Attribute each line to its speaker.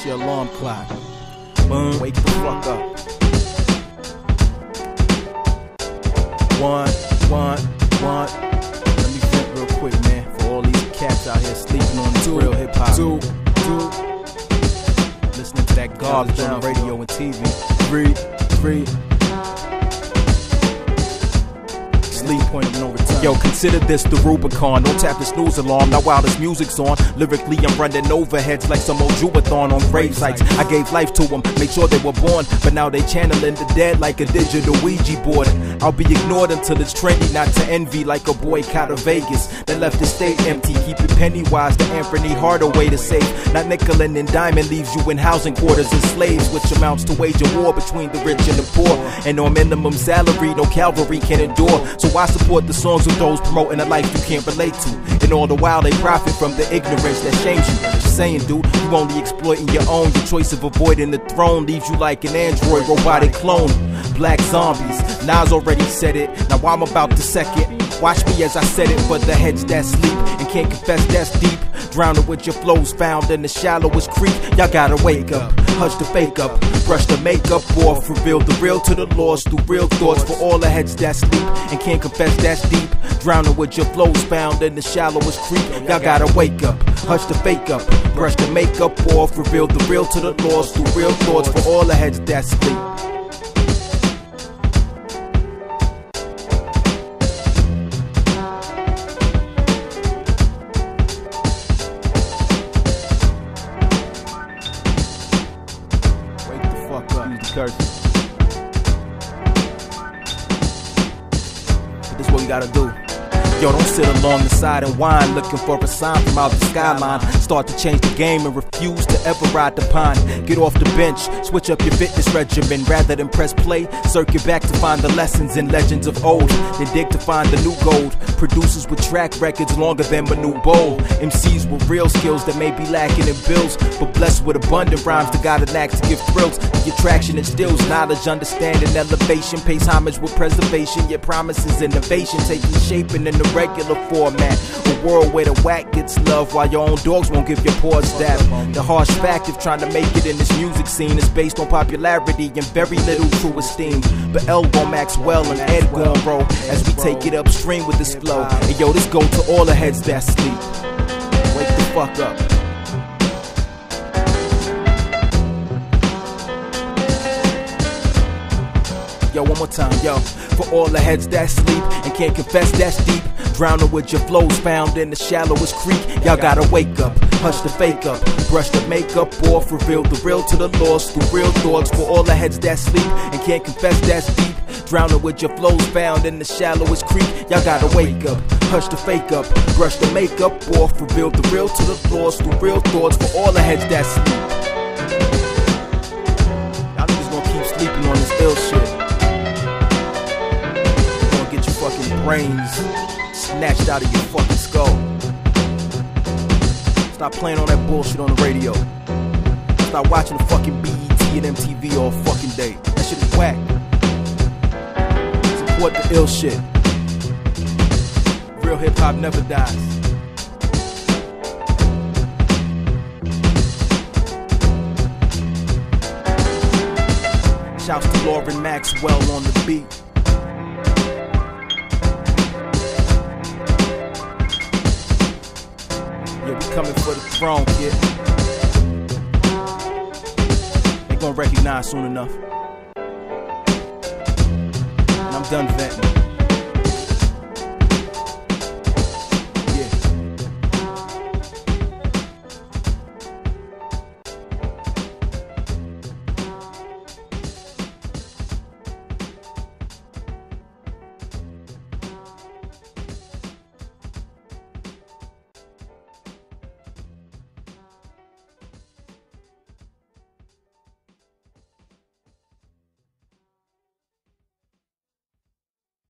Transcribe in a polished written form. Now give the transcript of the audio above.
Speaker 1: your alarm clock. Boom, wake the fuck up. One. Let me think real quick, man. For all these cats out here sleeping on this real hip hop. Two. Listening to that garbage on the radio and TV. Three. Sleep point of no return. Yo, consider this the Rubicon. Don't tap the snooze alarm. Now while this music's on, lyrically I'm running overheads like some old Jubathon on grave sites. I gave life to them, made sure they were born, but now they channeling the dead like a digital Ouija board. I'll be ignored until it's trendy, not to envy like a boycott of Vegas that left the state empty. Keep it penny wise, the Anthony Hardaway to save. Not nickel and diamond leaves you in housing quarters and slaves, which amounts to wage a war between the rich and the poor. And on minimum salary, no cavalry can endure. So I support the songs of those promoting a life you can't relate to. And all the while they profit from the ignorance that shames you. Just saying, dude, you only exploiting your own. Your choice of avoiding the throne leaves you like an android robotic clone. Black zombies, Nas already said it. Now I'm about to second. Watch me as I said it for the heads that sleep and can't confess that's deep. Drowning with your flows found in the shallowest creek. Y'all gotta wake up, hush the fake up, brush the makeup off, reveal the real to the lost through real thoughts. For all the heads that sleep and can't confess that's deep. Drowning with your flows found in the shallowest creek. Y'all gotta wake up, hush the fake up, brush the makeup off, reveal the real to the lost through real thoughts. For all the heads that sleep. This is what we gotta do. Yo, don't sit along the side and whine, looking for a sign from out the skyline. Start to change the game and refuse to ever ride the pine. Get off the bench, switch up your fitness regimen. Rather than press play, circuit back to find the lessons and legends of old. Then dig to find the new gold. Producers with track records longer than Manu Bowl. MCs with real skills that may be lacking in bills, but blessed with abundant rhymes that got an act to give thrills. Your traction instills knowledge, understanding, elevation. Pays homage with preservation. Your promises innovation, taking shape in the regular format. A world where the whack gets love while your own dogs won't give your paws dap. The harsh fact of trying to make it in this music scene is based on popularity and very little true esteem. But Elbow Maxwell and Ed gon' roll as we take it upstream with this flow. And yo, this go to all the heads that sleep. Wake the fuck up. Yo, one more time, yo. For all the heads that sleep and can't confess that's deep. Drowning with your flows found in the shallowest creek. Y'all gotta wake up, hush the fake up, brush the makeup off, reveal the real to the lost through real thoughts. For all the heads that sleep and can't confess that's deep. Drowning with your flows found in the shallowest creek. Y'all gotta wake up, hush the fake up, brush the makeup off, reveal the real to the lost through real thoughts. For all the heads that sleep. Y'all niggas gonna keep sleeping on this ill shit. Fucking brains snatched out of your fucking skull. Stop playing on that bullshit on the radio. Stop watching the fucking BET and MTV all fucking day. That shit is whack. Support the ill shit. Real hip hop never dies. Shouts to Lauren Maxwell on the beat. Yeah, we coming for the throne, kid. They gon' recognize soon enough. And I'm done venting.